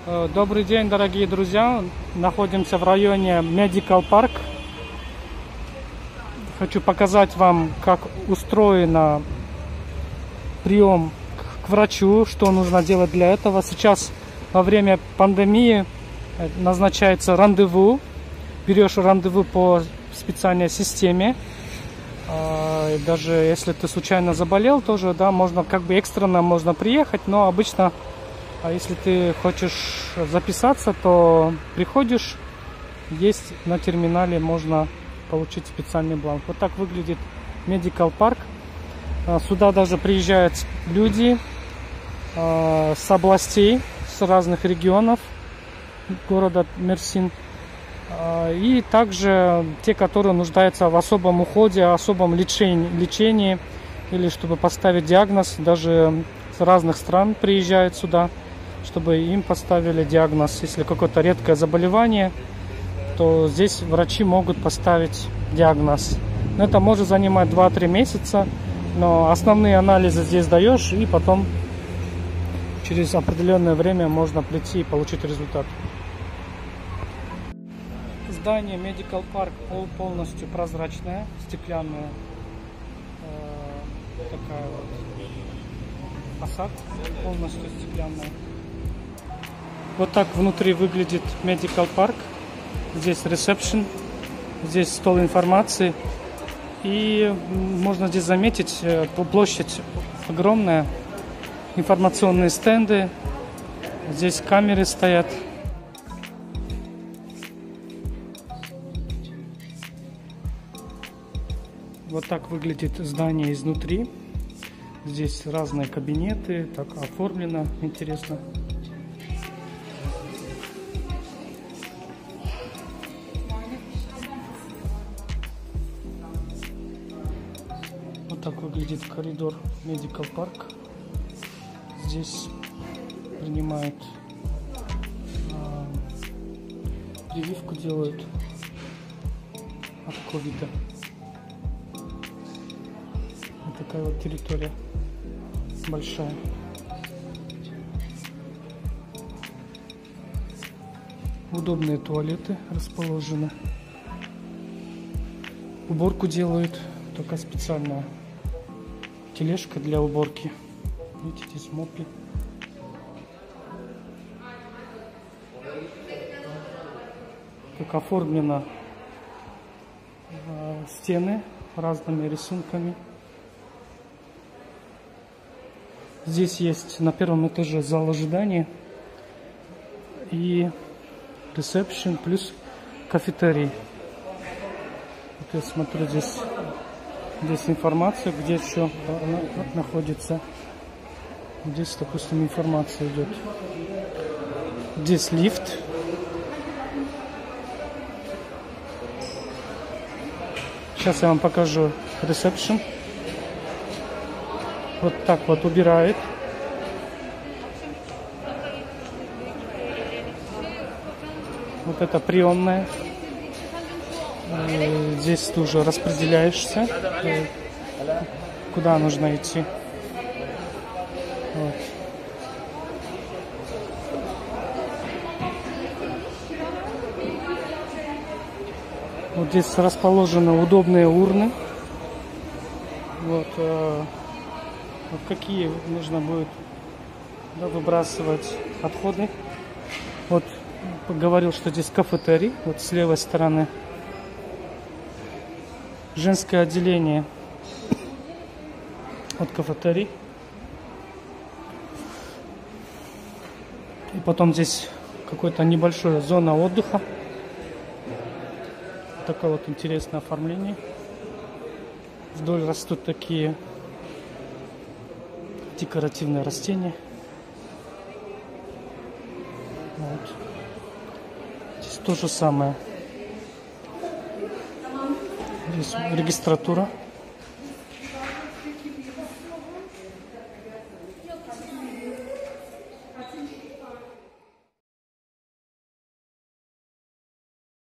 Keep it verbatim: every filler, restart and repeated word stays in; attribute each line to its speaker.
Speaker 1: Добрый день, дорогие друзья. Находимся в районе Medical Park. Хочу показать вам, как устроен прием к врачу, что нужно делать для этого. Сейчас во время пандемии назначается рандеву. Берешь рандеву по специальной системе. Даже если ты случайно заболел, тоже, да, можно как бы экстренно можно приехать, но обычно, а если ты хочешь записаться, то приходишь, есть на терминале, можно получить специальный бланк. Вот так выглядит Medical Park. Сюда даже приезжают люди с областей, с разных регионов города Мерсин. И также те, которые нуждаются в особом уходе, особом лечении, лечении или чтобы поставить диагноз, даже с разных стран приезжают сюда, чтобы им поставили диагноз. Если какое-то редкое заболевание, то здесь врачи могут поставить диагноз. Это может занимать два-три месяца, но основные анализы здесь даешь, и потом через определенное время можно прийти и получить результат. Здание Medical Park полностью прозрачное, стеклянная э, такая вот фасад, полностью стеклянная. Вот так внутри выглядит Medical Park. Здесь ресепшн, здесь стол информации. И можно здесь заметить, площадь огромная, информационные стенды. Здесь камеры стоят. Вот так выглядит здание изнутри. Здесь разные кабинеты, так оформлено, интересно. Вот так выглядит коридор Medical Park. Здесь принимают, а, прививку делают от ковида. Вот такая вот территория большая. Удобные туалеты расположены. Уборку делают, только специальная тележка для уборки. Видите, здесь мопи. Как оформлено э, стены разными рисунками. Здесь есть на первом этаже зал ожидания и ресепшн плюс кафетерий. Вот я смотрю, здесь, здесь информация, где еще находится. Здесь, допустим, информация идет. Здесь лифт. Сейчас я вам покажу ресепшн. Вот так вот убирает. Вот это приемная. Здесь ты уже распределяешься, куда нужно идти. Вот. Вот здесь расположены удобные урны. Вот, э, вот какие нужно будет, да, выбрасывать отходы. Вот говорил, что здесь кафетерий. Вот с левой стороны женское отделение. Вот кафетерий. И потом здесь какой-то небольшая зона отдыха. Такое вот интересное оформление. Вдоль растут такие декоративные растения. Вот. Здесь то же самое. Здесь регистратура.